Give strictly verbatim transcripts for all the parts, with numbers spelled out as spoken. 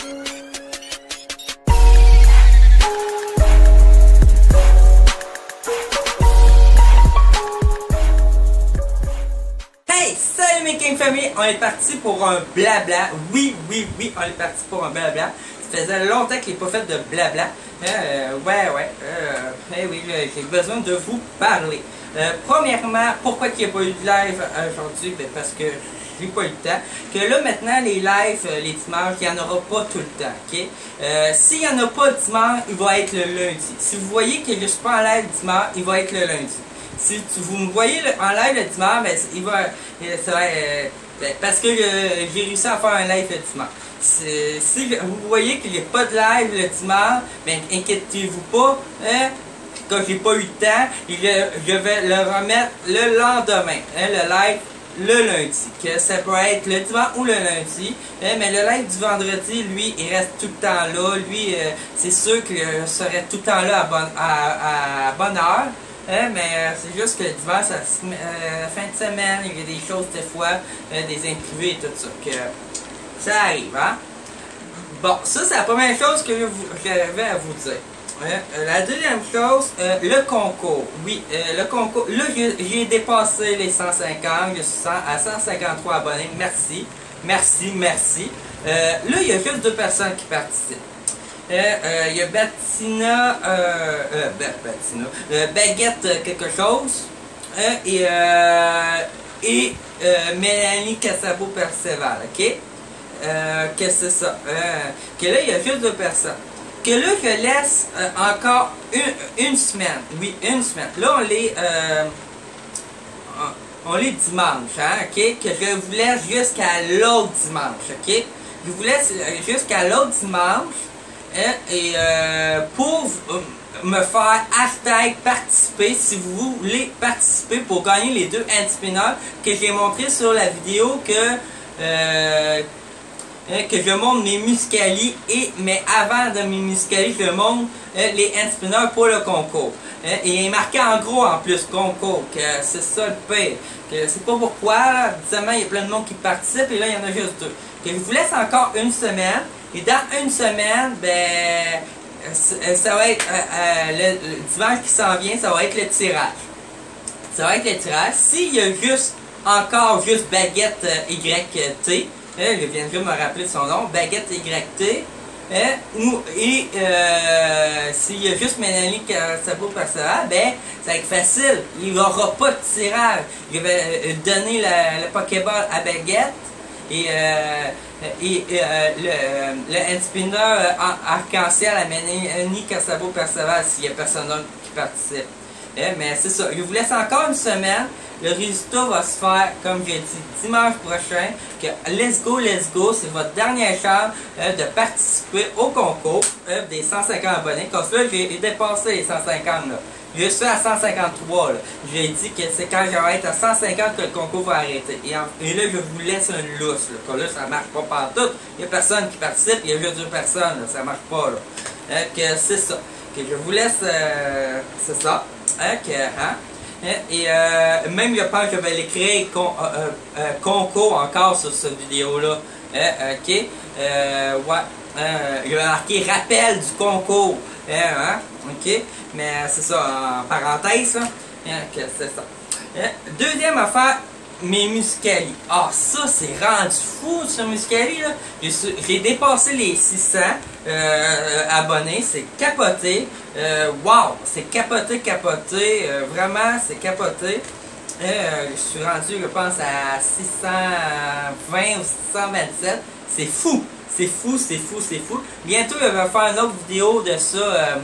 Hey, salut mes King Family, on est parti pour un blabla. Oui, oui, oui, on est parti pour un blabla. Ça faisait longtemps que je n'ai pas fait de blabla. Euh, ouais, ouais, euh, hey oui, j'ai besoin de vous parler. Euh, premièrement, pourquoi il n'y a pas eu de live aujourd'hui? Ben parce que j'ai pas eu le temps. Que là, maintenant, les lives, les dimanches, il n'y en aura pas tout le temps, ok? Euh, S'il n'y en a pas le dimanche, il va être le lundi. Si vous voyez que je ne suis pas en live dimanche, il va être le lundi. Si tu, vous me voyez le, en live le dimanche, ben, il va, ça va euh, ben, parce que euh, j'ai réussi à faire un live le dimanche. Si vous voyez qu'il n'y a pas de live le dimanche, ben inquiétez-vous pas, hein, quand j'ai pas eu le temps, je, je vais le remettre le lendemain, hein, le live le lundi. Que ça peut être le dimanche ou le lundi, hein, mais le live du vendredi, lui, il reste tout le temps là. Lui, euh, c'est sûr que je serai tout le temps là à bonne, à, à bonne heure. Hein, mais euh, c'est juste que le dimanche, ça, euh, fin de semaine, il y a des choses des fois, euh, des imprévus et tout ça. Que ça arrive, hein? Bon, ça c'est la première chose que j'avais à vous dire. Euh, la deuxième chose, euh, le concours. Oui, euh, le concours. Là, j'ai dépassé les cent cinquante, je suis à cent cinquante-trois abonnés. Merci, merci, merci. Euh, là, il y a juste deux personnes qui participent. Il euh, euh, y a Bettina, euh, euh, Bettina, euh, Baguette quelque chose, euh, et, euh, et euh, Mélanie Cassabo-Perceval, ok? Euh, Qu'est-ce que c'est ça? Euh, que là, il y a juste deux personnes. Que là, je laisse euh, encore une, une semaine. Oui, une semaine. Là, on est, euh, on est dimanche, hein, ok? Que je vous laisse jusqu'à l'autre dimanche, ok? Je vous laisse jusqu'à l'autre dimanche. Et euh, pour me faire hashtag participer si vous voulez participer pour gagner les deux hand spinners que j'ai montré sur la vidéo que euh, que je montre mes muscali et mais avant de mes muscali je montre euh, les hand spinners pour le concours. Et il est marqué en gros en plus concours que c'est ça le pire. Que c'est pas pourquoi, évidemment il y a plein de monde qui participe et là il y en a juste deux. Que je vous laisse encore une semaine. Et dans une semaine, ben, ça va être, euh, euh, le, le dimanche qui s'en vient, ça va être le tirage. Ça va être le tirage. S'il y a juste, encore juste Baguette euh, Y T, euh, je viens de me rappeler de son nom, Baguette Y T, euh, ou, et euh, s'il y a juste Mélanie Cassabo-Perceval, ben, ça va être facile. Il n'y aura pas de tirage. Je vais euh, donner la, le Pokéball à Baguette. Et, euh, et euh, le, le hand spinner euh, arc-en-ciel à Mélanie Cassabo-Perceval s'il n'y a personne d'autre qui participe. Eh, mais c'est ça. Je vous laisse encore une semaine. Le résultat va se faire, comme j'ai dit, dimanche prochain. Que let's go, let's go. C'est votre dernière chance euh, de participer au concours euh, des cent cinquante abonnés. Comme ça, j'ai dépassé les cent cinquante là. Je suis à cent cinquante-trois là. J'ai dit que c'est quand j'aurai être à cent cinquante que le concours va arrêter. Et, en, et là, je vous laisse une lousse. Là. Quand là, ça marche pas partout. Il n'y a personne qui participe. Il y a juste deux personnes. Là. Ça marche pas. Là. Euh, que c'est ça. Que je vous laisse. Euh, c'est ça. Hein, que, hein? Et euh, même je pense que je vais l'écrire con, euh, euh, concours encore sur cette vidéo-là. Euh, ok. Euh, ouais. Euh, je vais marquer rappel du concours. Euh, hein? Ok. Mais c'est ça, en parenthèse. Hein? Que c'est ça. Euh, deuxième affaire, mes muscali. Ah, ça, c'est rendu fou sur muscali. J'ai dépassé les six cents euh, abonnés. C'est capoté. Euh, wow! C'est capoté, capoté. Euh, vraiment, c'est capoté. Euh, je suis rendu, je pense, à six cent vingt ou six cent vingt-sept. C'est fou! C'est fou, c'est fou, c'est fou. Bientôt, je vais faire une autre vidéo de ça, euh,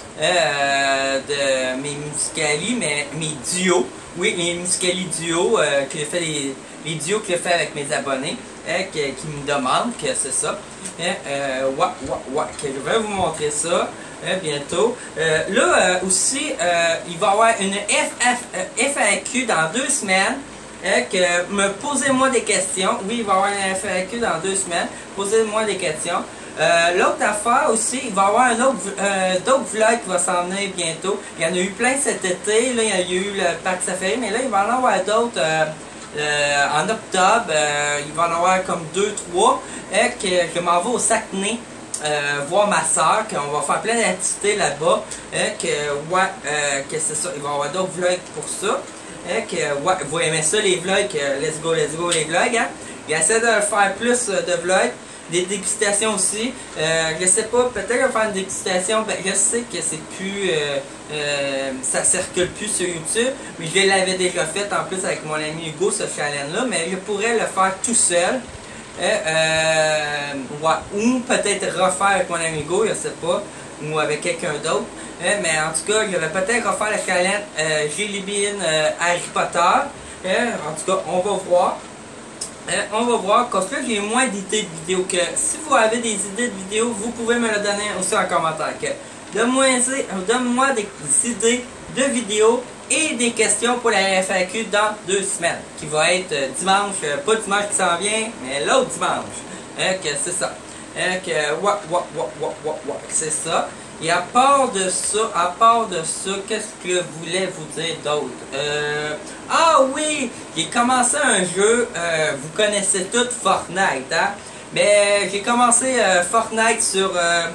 euh, de mes muscali, mais mes duos. Oui, mes muscali duos, euh, que je fais les, les duos que je fais avec mes abonnés, euh, que, qui me demandent que c'est ça. Euh, euh, ouais, ouais, ouais, que je vais vous montrer ça euh, bientôt. Euh, là euh, aussi, euh, il va y avoir une F F, euh, F A Q dans deux semaines. Euh, que me posez-moi des questions. Oui, il va y avoir une F A Q dans deux semaines. Posez-moi des questions. Euh, L'autre affaire aussi, il va y avoir un autre euh, d'autres vlogs qui va s'en venir bientôt. Il y en a eu plein cet été. Là, il y a eu le Parc Safari, mais là, il va y en avoir d'autres. Euh, Euh, en octobre, euh, il va en avoir comme deux trois. Et que je m'en vais au Saguenay. Euh, voir ma soeur, qu'on va faire plein d'activités là-bas, et que ouais, euh, que c'est ça, il va y avoir d'autres vlogs pour ça, et que ouais, vous aimez ça les vlogs, euh, let's go, let's go les vlogs, hein? J'essaie de faire plus euh, de vlogs, des dégustations aussi, euh, je sais pas, peut-être faire une dégustation, ben, je sais que c'est plus, euh, euh, ça circule plus sur YouTube, mais je l'avais déjà fait en plus avec mon ami Hugo, ce challenge-là, mais je pourrais le faire tout seul. Euh, euh, ouais, ou peut-être refaire avec mon ami Go, je sais pas, ou avec quelqu'un d'autre. Euh, mais en tout cas, je vais peut-être refaire le challenge euh, Jelly Bean euh, Harry Potter. Euh, en tout cas, on va voir. Euh, on va voir, parce que j'ai moins d'idées de vidéos. Que si vous avez des idées de vidéos, vous pouvez me le donner aussi en commentaire. Donne-moi donne des idées de vidéos et des questions pour la F A Q dans deux semaines, qui va être euh, dimanche, euh, pas dimanche qui s'en vient, mais l'autre dimanche. Euh, que c'est ça. Euh, que, ouais, ouais, ouais, ouais, ouais, ouais, c'est ça. Et à part de ça, à part de ça, qu'est-ce que je voulais vous dire d'autre? Euh, ah oui, j'ai commencé un jeu, euh, vous connaissez tous Fortnite, hein? Mais j'ai commencé euh, Fortnite sur... Euh,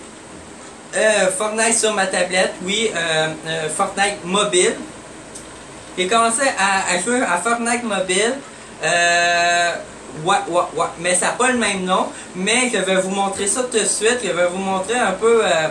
Euh, Fortnite sur ma tablette, oui, euh, euh, Fortnite mobile. J'ai commencé à, à jouer à Fortnite mobile. Euh, ouais, ouais, ouais, mais ça n'a pas le même nom. Mais je vais vous montrer ça tout de suite. Je vais vous montrer un peu euh,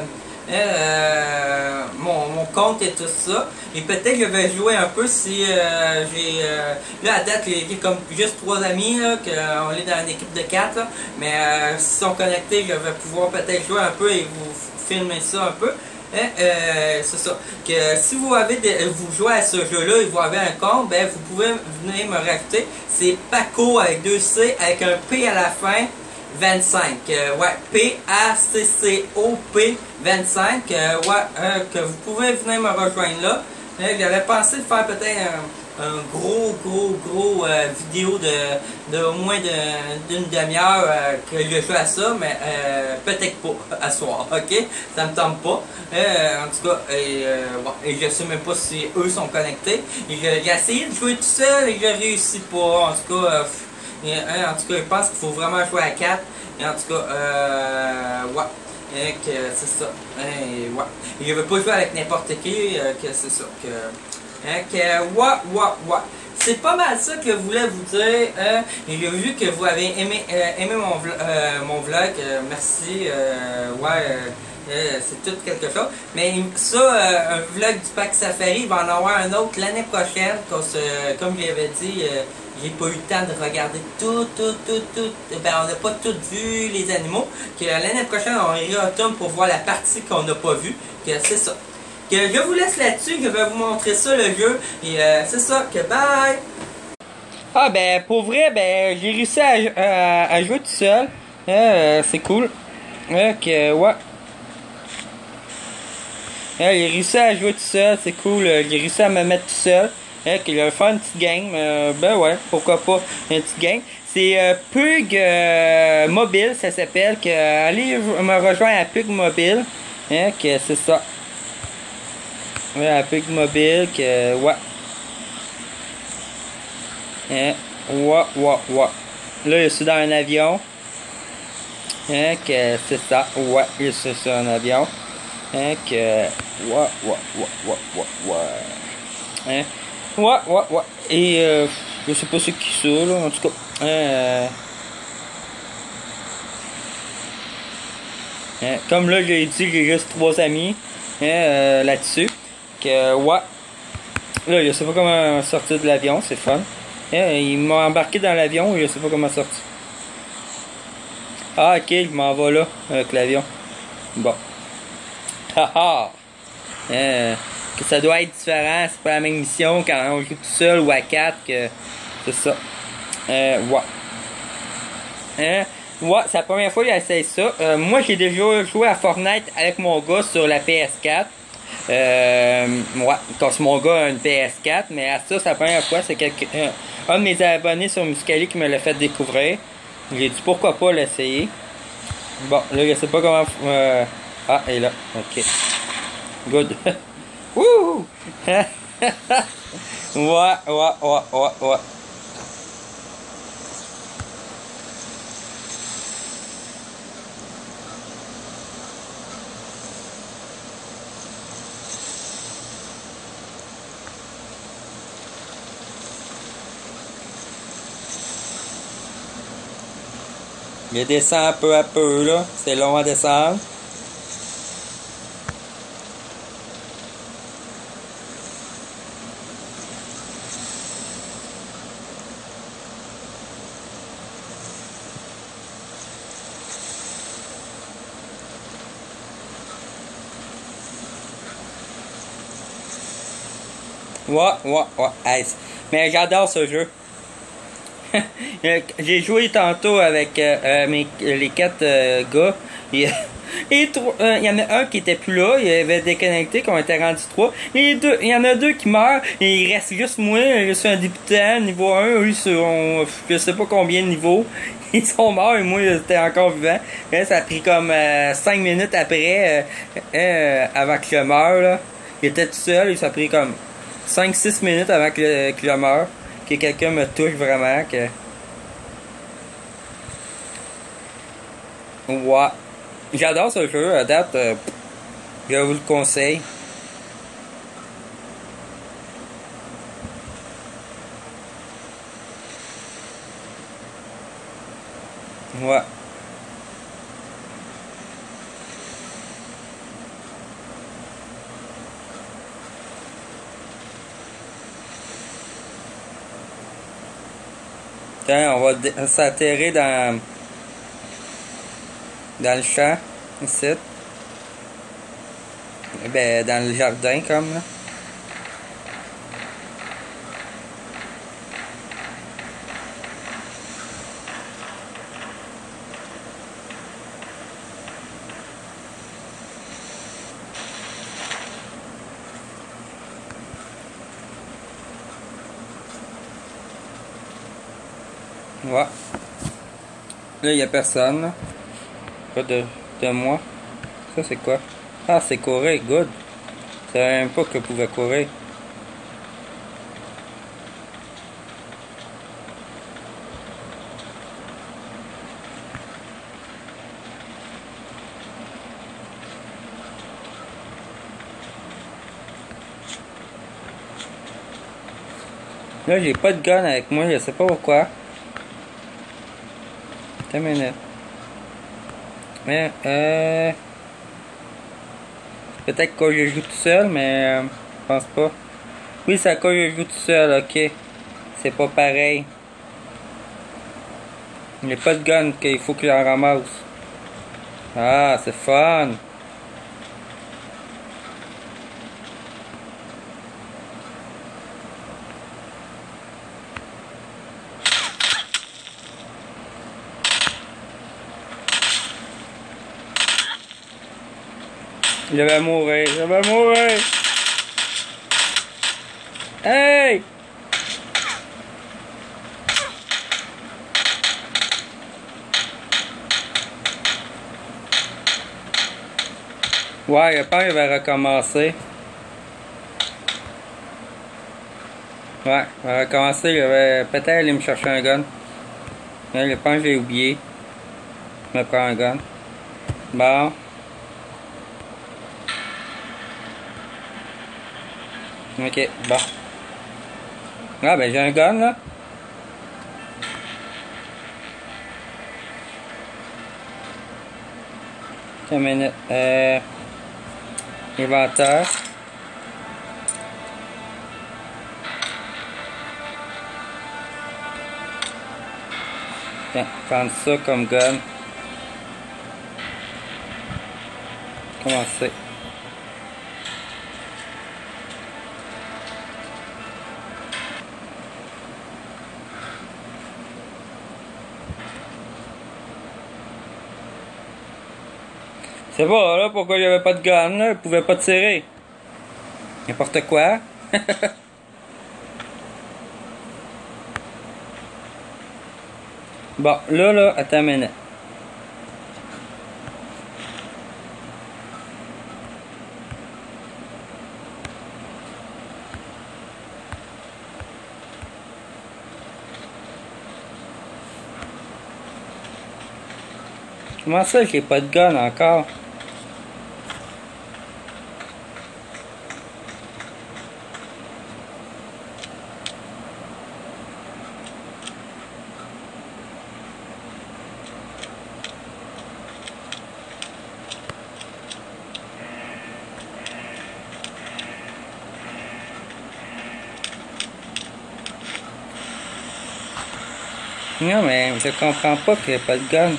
euh, mon, mon compte et tout ça. Et peut-être je vais jouer un peu si euh, j'ai... Euh, là, à date, j'ai comme juste trois amis, là, qu'on est dans une équipe de quatre. Là, mais euh, s'ils sont connectés, je vais pouvoir peut-être jouer un peu et vous filmer ça un peu. Hein, euh, c'est ça. Que si vous avez des, vous jouez à ce jeu-là et vous avez un compte, ben vous pouvez venir me rajouter. C'est Paco avec deux C avec un P à la fin. vingt-cinq. Euh, ouais, P A C C O P vingt-cinq. Euh, ouais, euh, que vous pouvez venir me rejoindre là. Euh, J'avais pensé de faire peut-être un, un gros, gros, gros euh, vidéo de, de au moins d'une de, demi-heure euh, que je joue à ça, mais euh, peut-être pas à soir, ok? Ça me tente pas. Euh, en tout cas, et, euh, bon, et je sais même pas si eux sont connectés. J'ai essayé de jouer tout seul et je réussis pas. En tout cas, euh, et, hein, en tout cas, je pense qu'il faut vraiment jouer à quatre. Et en tout cas, euh, ouais. Et que c'est ça. Et, ouais. Et je veux pas jouer avec n'importe qui. Euh, que c'est ça. Que, hein, que, ouais, ouais, ouais. C'est pas mal ça que je voulais vous dire. Hein. Et j'ai vu que vous avez aimé, euh, aimé mon, vlog, euh, mon vlog. Euh, merci. Euh, ouais. Euh, Euh, c'est tout quelque chose. Mais ça, euh, un vlog du Parc Safari, il va en avoir un autre l'année prochaine. Parce, euh, comme je l'avais dit, euh, j'ai pas eu le temps de regarder tout, tout, tout, tout. Ben, on n'a pas tout vu les animaux. Que l'année prochaine, on ira au automne pour voir la partie qu'on n'a pas vue. Que c'est ça. Que je vous laisse là-dessus. Je vais vous montrer ça, le jeu. Et euh, c'est ça. Que bye! Ah ben, pour vrai, ben, j'ai réussi à, à, à jouer tout seul. Euh, c'est cool. Euh, que, ouais. Euh, il a réussi à jouer tout seul, c'est cool. Euh, il a réussi à me mettre tout seul. Euh, il a fait une petite game. Euh, ben ouais, pourquoi pas une petite game. C'est euh, Pug euh, Mobile, ça s'appelle. Que, euh, allez me rejoindre à Pug Mobile. Hein, que c'est ça. Ouais, à Pug Mobile, que ouais. Hein, ouais, ouais, ouais. Là, je suis dans un avion. Hein, que c'est ça. Ouais, je suis sur un avion. Hein, que... Ouais, ouais, ouais, ouais, ouais, ouais. Hein? Ouais, ouais, ouais. Et euh, je sais pas c'est qui ça, là, en tout cas. Euh... Hein? Comme là, j'ai dit, j'ai juste trois amis hein, euh, là-dessus. Que, ouais. Là, je sais pas comment sortir de l'avion, c'est fun. Hein? Il m'a embarqué dans l'avion et je sais pas comment sortir. Ah, ok, je m'en vais là, avec l'avion. Bon. Haha! Euh, que ça doit être différent, c'est pas la même mission quand on joue tout seul ou à quatre, que c'est ça. Euh, ouais. Hein? Ouais, c'est la première fois que j'essaie ça. Euh, moi, j'ai déjà joué à Fortnite avec mon gars sur la P S quatre. Euh, ouais, parce que mon gars a une P S quatre, mais à ça, c'est la première fois. C'est quelqu'un, euh, un de mes abonnés sur Muscali qui me l'a fait découvrir. J'ai dit pourquoi pas l'essayer. Bon, là, je sais pas comment. Euh, ah, elle est là. Ok. Good. Wouh! Ouais, ouais, ouais, ouais, ouais. Je descends peu à peu, là. C'est long à descendre. Ouais, ouais, ouais. Hey, mais j'adore ce jeu. J'ai joué tantôt avec euh, euh, mes, les quatre euh, gars. Et, et euh, il y en a un qui était plus là, il avait déconnecté, qu'on était rendu trois. Et deux, il y en a deux qui meurent, et il reste juste moi, je suis un débutant, niveau un, eux sont, je sais pas combien de niveaux. Ils sont morts et moi j'étais encore vivant. Et ça a pris comme euh, cinq minutes après, euh, euh, avant que je meure. Là. Il était tout seul et ça a pris comme cinq six minutes avant que, que je meure. Que quelqu'un me touche vraiment. Que... Ouais. J'adore ce jeu. À date, euh, je vous le conseille. Ouais. Tiens, on va s'atterrir dans dans le champ, ici. Ben, dans le jardin, comme là. Ouais. Là, il n'y a personne. Là. Pas de, de moi. Ça, c'est quoi? Ah, c'est courir. Good. Je savais même pas que je pouvais courir. Là, j'ai pas de gun avec moi. Je sais pas pourquoi. Attends une minute. Mais, euh... peut-être que je joue tout seul, mais euh, je pense pas. Oui, c'est à cause que je joue tout seul, ok. C'est pas pareil. Il n'y a pas de gun qu'il faut que j'en ramasse. Ah, c'est fun. Je vais mourir, je vais mourir. Hey! Ouais, je pense qu'il va recommencer. Ouais, il va recommencer, je vais peut-être aller me chercher un gun. Là, je pense que j'ai oublié. Je me prends un gun. Bon. Ok, bon. Ah ben j'ai un gun là. Une minute. Euh, inventaire. Tiens, prendre ça comme gun. Commencer. C'est pas là pourquoi il n'y avait pas de gun là, il pouvait pas tirer. N'importe quoi. Bon, là, là, attends une minute. Comment ça, j'ai pas de gun encore? Non, mais je comprends pas qu'il n'y a pas de gun.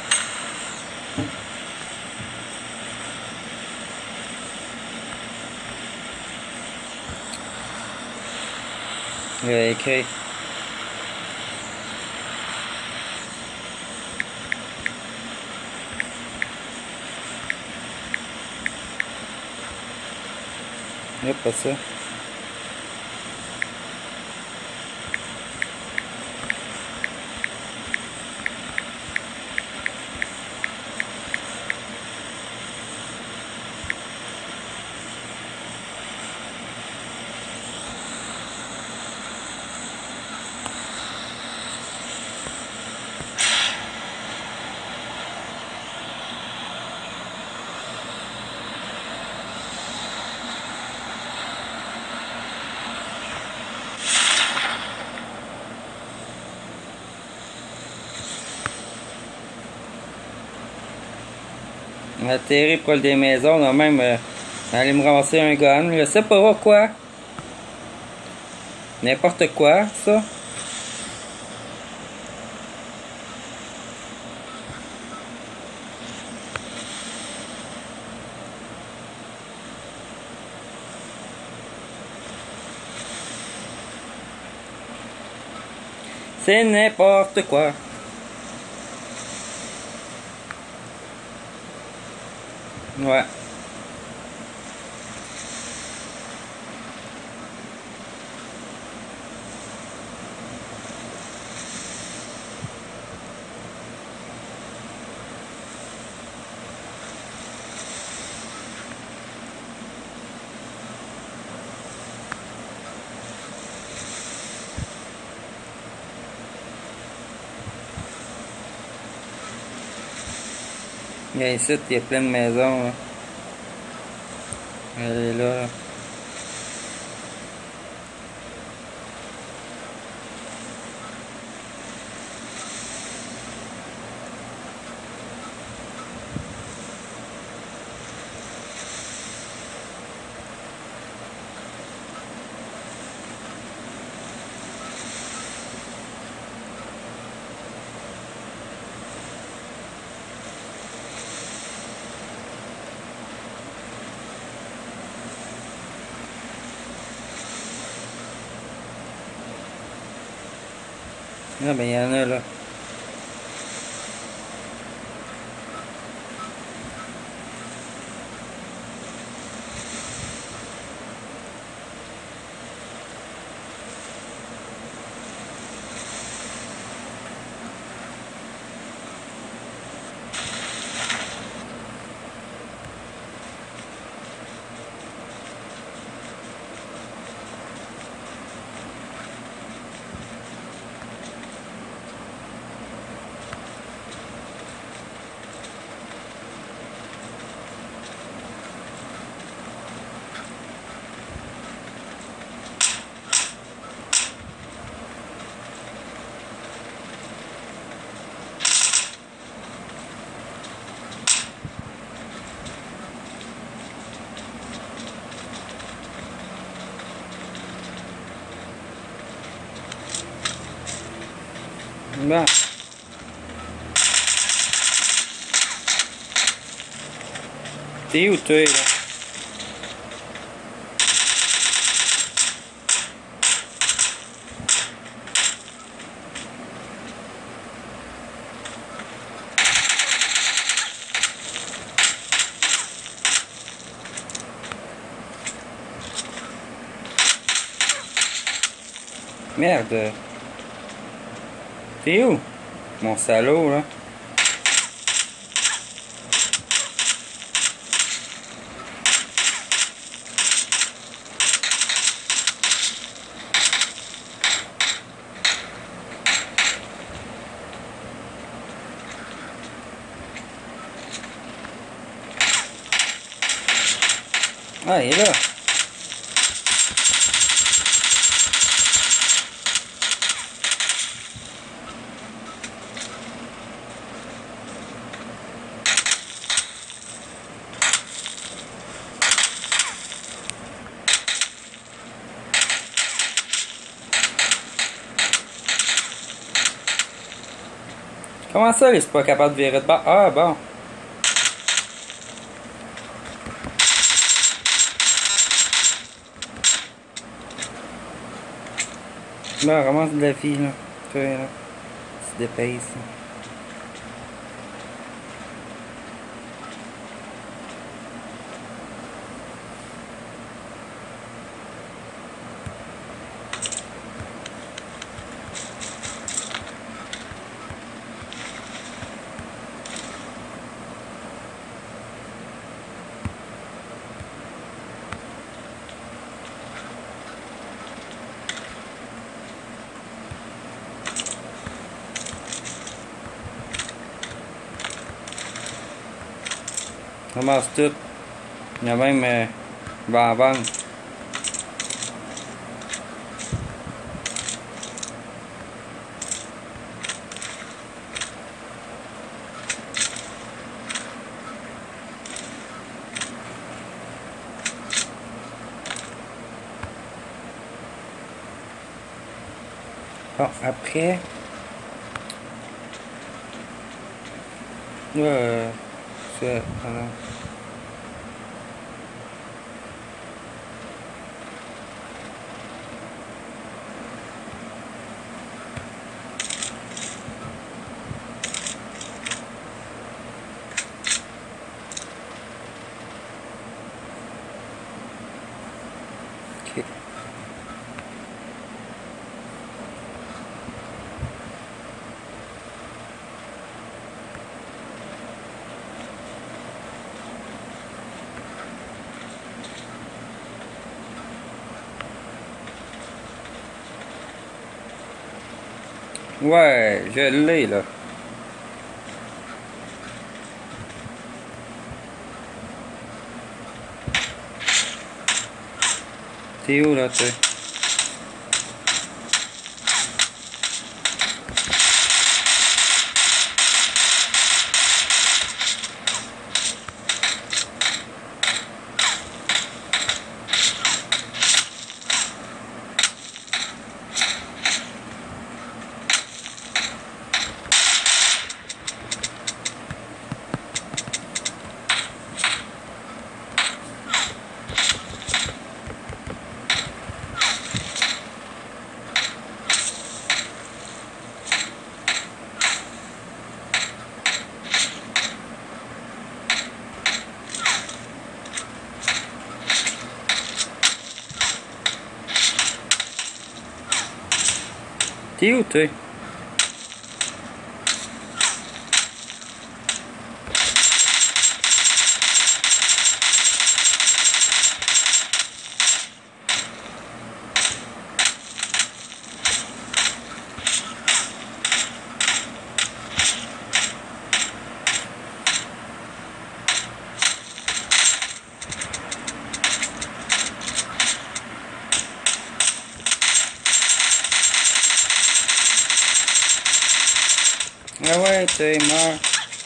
Il a écrit. Il n'y a pas ça. On a atterri proche des maisons, on a même euh, aller me ramasser un gun. Je sais pas quoi. N'importe quoi, ça. C'est n'importe quoi. Ouais. Il y a ici, il y a plein de maisons. Là. Elle est là. là. Ah ben il y en a là. Bon. T'es où toi là? Merde. T'es où? Mon salaud, là. Ah, il est là. Comment ça, il est pas capable de virer de bord? Ah, bon. Là, ramasse de la vie, là. Tu vois, là. Tu te dépayses, là. Ramasse tout. Il y a même... Euh, il va en vendre. Bon, après... Là, euh... c'est... Alors... Ok. Ouais, je l'ai, là. T'es où, là, tu sais? T'es où, toi? Ah ouais, tu es mort.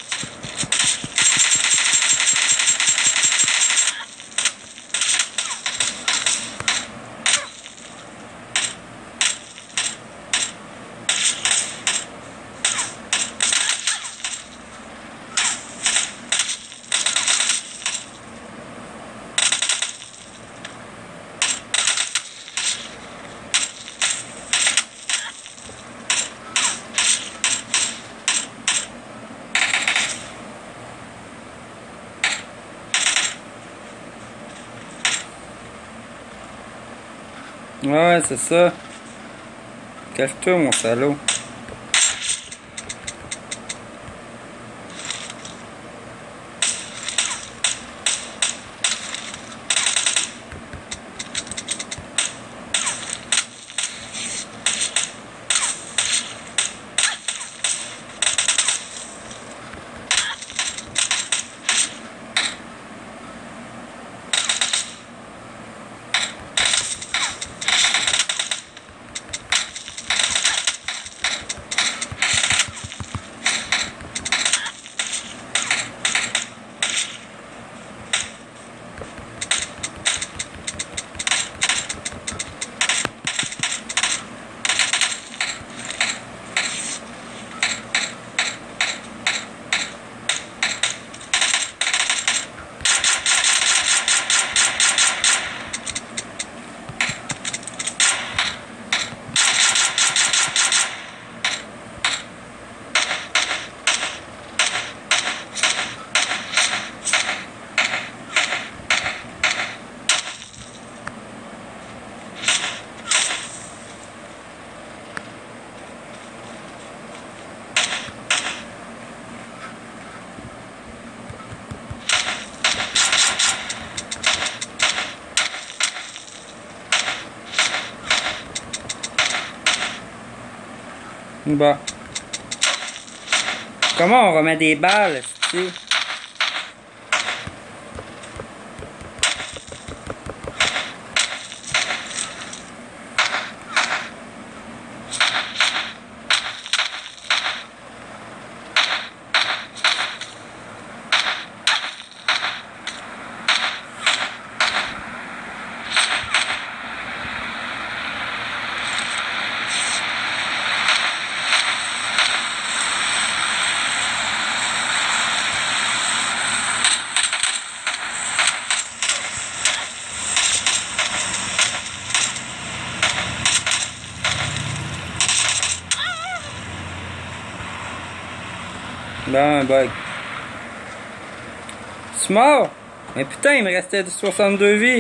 Ouais, c'est ça. Cache-toi, mon salaud. Bon. Comment on remet des balles, tu sais? Bon, bug. C'est mort! Mais putain, il me restait soixante-deux vies.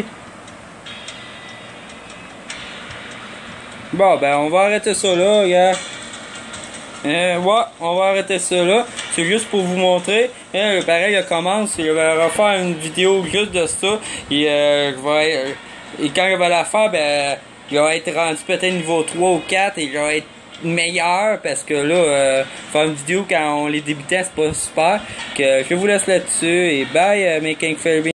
Bon, ben, on va arrêter ça là, gars. Euh, ouais, on va arrêter ça là. C'est juste pour vous montrer. Euh, pareil, il commence. Il va refaire une vidéo juste de ça. Et, euh, va être, et quand il va la faire, ben, il va être rendu peut-être niveau trois ou quatre. Et il va être meilleur parce que là euh, faire une vidéo quand on les débutait c'est pas super que je vous laisse là-dessus et bye euh, Making Fairby.